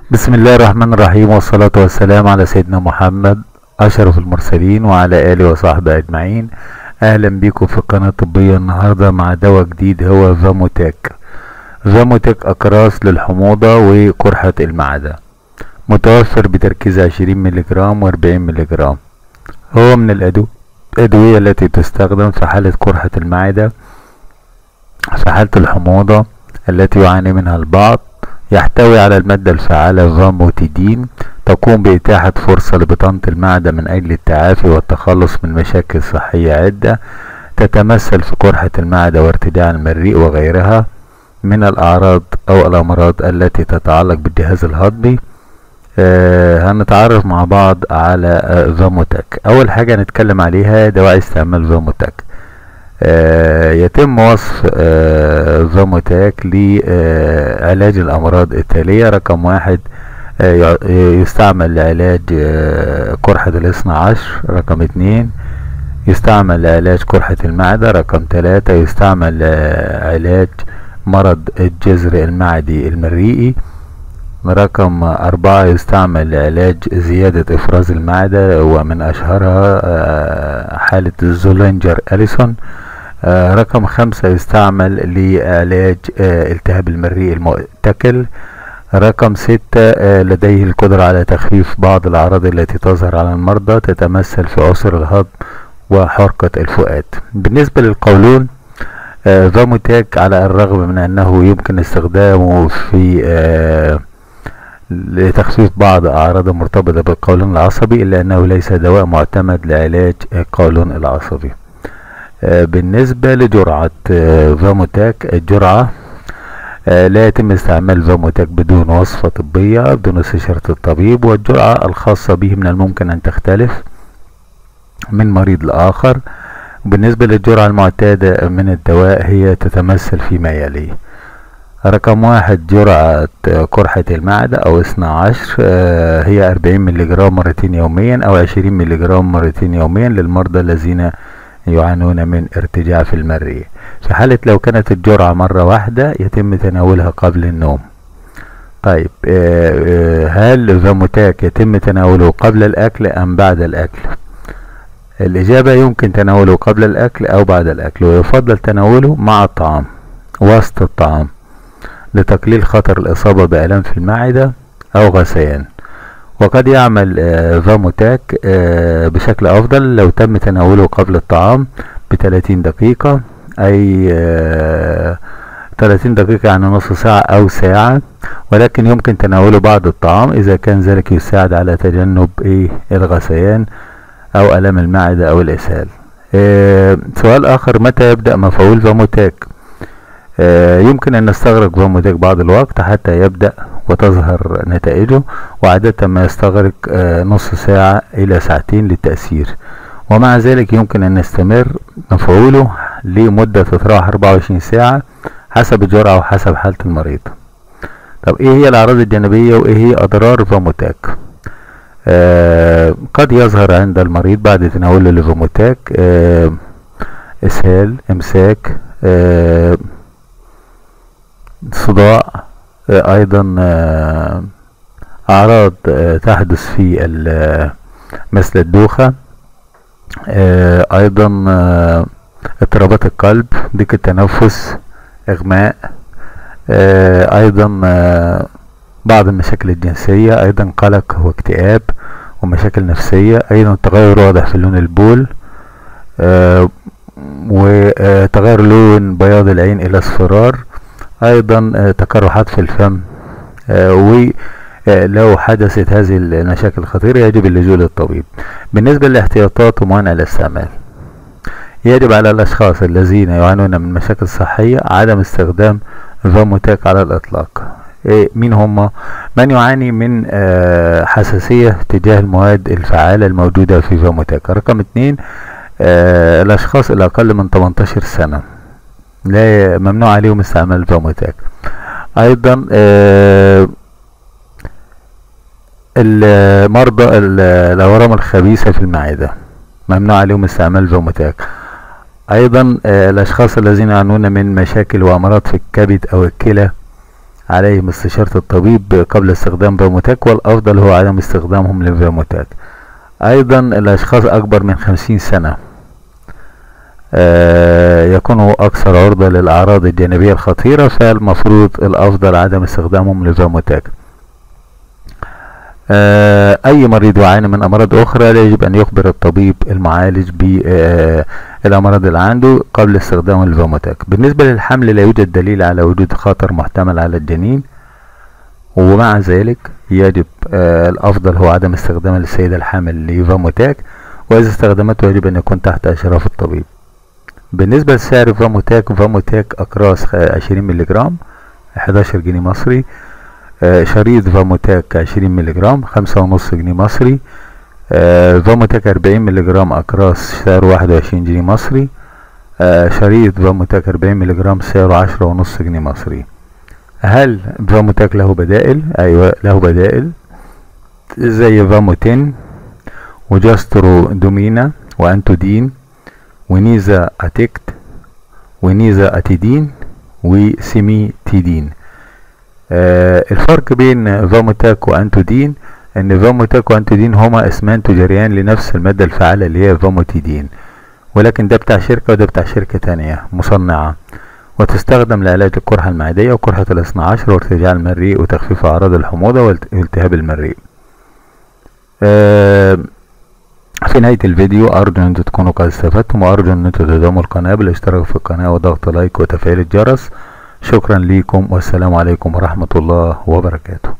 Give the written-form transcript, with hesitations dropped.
بسم الله الرحمن الرحيم، والصلاة والسلام على سيدنا محمد أشرف المرسلين وعلى آله وصحبه أجمعين. أهلا بيكم في القناة الطبية. النهاردة مع دواء جديد هو فاموتاك. فاموتاك أقراص للحموضة وقرحة المعدة، متوفر بتركيز 20 ملي جرام و40 ملي جرام. هو من الأدوية التي تستخدم في حالة قرحة المعدة، في حالة الحموضة التي يعاني منها البعض. يحتوي على المادة الفعالة فاموتيدين، تقوم بإتاحة فرصة لبطانة المعدة من أجل التعافي والتخلص من مشاكل صحية عدة تتمثل في قرحة المعدة وارتجاع المريء وغيرها من الأعراض أو الأمراض التي تتعلق بالجهاز الهضمي. هنتعرف مع بعض على فاموتاك. أول حاجة نتكلم عليها دواء استعمال فاموتاك. يتم وصف فاموتاك لعلاج الأمراض التالية. رقم 1 يستعمل لعلاج قرحة الاثنى عشر. رقم 2 يستعمل لعلاج قرحة المعدة. رقم 3 يستعمل لعلاج مرض الجذر المعدي المريئي. رقم 4 يستعمل لعلاج زيادة إفراز المعدة، ومن أشهرها حالة زولينجر أليسون. رقم 5 يستعمل لعلاج التهاب المريء المؤتكل. رقم 6 لديه القدرة على تخفيف بعض الأعراض التي تظهر على المرضى تتمثل في عسر الهضم وحرقة الفؤاد. بالنسبة للقولون، فاموتاك على الرغم من أنه يمكن استخدامه في لتخفيف بعض أعراض مرتبطة بالقولون العصبي، إلا أنه ليس دواء معتمد لعلاج القولون العصبي. بالنسبة لجرعة فاموتاك، الجرعة لا يتم استعمال فاموتاك بدون وصفة طبية، بدون استشارة الطبيب، والجرعة الخاصة به من الممكن أن تختلف من مريض لآخر. بالنسبة للجرعة المعتادة من الدواء هي تتمثل فيما يلي. رقم 1 جرعة قرحة المعدة أو 12 هي 40 ملي جرام مرتين يوميا أو 20 ملي جرام مرتين يوميا للمرضى الذين يعانون من ارتجاع في المريء. في حالة لو كانت الجرعة مرة واحدة يتم تناولها قبل النوم. طيب، هل فاموتاك يتم تناوله قبل الأكل أم بعد الأكل؟ الإجابة يمكن تناوله قبل الأكل أو بعد الأكل، ويفضل تناوله مع الطعام وسط الطعام لتقليل خطر الإصابة بآلام في المعدة أو غثيان. وقد يعمل فاموتاك بشكل أفضل لو تم تناوله قبل الطعام ب30 دقيقة، أي 30 دقيقة يعني نصف ساعة أو ساعة، ولكن يمكن تناوله بعد الطعام إذا كان ذلك يساعد على تجنب الغثيان أو آلام المعدة أو الإسهال. سؤال آخر، متى يبدأ مفعول فاموتاك؟ يمكن أن نستغرق فاموتاك بعض الوقت حتى يبدأ وتظهر نتائجه، وعادة ما يستغرق نصف ساعة إلى ساعتين للتأثير، ومع ذلك يمكن أن نستمر مفعوله لمدة تتراوح 24 ساعة حسب الجرعة وحسب حالة المريض. طب إيه هي الأعراض الجانبية وإيه هي أضرار فاموتاك؟ قد يظهر عند المريض بعد تناوله لفاموتاك إسهال، إمساك، صداع، أيضا أعراض تحدث في مثل الدوخة، أيضا اضطرابات القلب، ضيق التنفس، إغماء، أيضا بعض المشاكل الجنسية، أيضا قلق واكتئاب ومشاكل نفسية، أيضا تغير واضح في لون البول، وتغير لون بياض العين إلى اصفرار، أيضا تقرحات في الفم. ولو حدثت هذه المشاكل الخطيرة يجب اللجوء للطبيب. بالنسبة للاحتياطات وموانع الاستعمال، يجب على الأشخاص الذين يعانون من مشاكل صحية عدم استخدام فاموتاك على الإطلاق. مين هم؟ من يعاني من حساسية تجاه المواد الفعالة الموجودة في فاموتاك. رقم 2 الأشخاص الأقل من 18 سنة لا ممنوع عليهم استعمال فاموتاك. أيضا المرضى الأورام الخبيثة في المعدة ممنوع عليهم استعمال فاموتاك. أيضا الأشخاص الذين يعانون من مشاكل وأمراض في الكبد أو الكلى عليهم استشارة الطبيب قبل استخدام فاموتاك، والأفضل هو عدم استخدامهم للفاموتاك. أيضا الأشخاص أكبر من 50 سنة يكونوا أكثر عرضة للأعراض الجانبية الخطيرة، فالمفروض الأفضل عدم استخدامهم للفاموتاك. أي مريض يعاني من أمراض أخرى لا يجب أن يخبر الطبيب المعالج بالأمراض اللي عنده قبل استخدام الفاموتاك. بالنسبة للحمل لا يوجد دليل على وجود خطر محتمل على الجنين، ومع ذلك يجب الأفضل هو عدم استخدام السيدة الحامل لفاموتاك، وإذا استخدمته يجب أن يكون تحت إشراف الطبيب. بالنسبة لسعر فاموتاك أقراص 20 ملغ 11 جنيه مصري، شريط فاموتاك 20 ملغ 5.5 جنيه مصري، فاموتاك 40 ملغ أقراص سعره 21 جنيه مصري، شريط فاموتاك 40 ملغ سعره 10.5 جنيه مصري. هل فاموتاك له بدائل؟ أيوة له بدائل زي فاموتين وجاسترو دومينا وأنتودين ونيزا أتيكت ونيزا أتيدين وسيميتيدين. الفرق بين فاموتاك وأنتودين ان فاموتاك وأنتودين هما اسمان تجاريان لنفس المادة الفعالة اللي هي فاموتيدين، ولكن ده بتاع شركة وده بتاع شركة تانية مصنعة، وتستخدم لعلاج القرحة المعدية وقرحة الاثنى عشر وارتجاع المريء وتخفيف أعراض الحموضة والتهاب المريء. في نهاية الفيديو أرجو أن تكونوا قد استفدتم، وأرجو أن تدعموا القناة بالاشتراك في القناة وضغط لايك وتفعيل الجرس. شكرا لكم والسلام عليكم ورحمة الله وبركاته.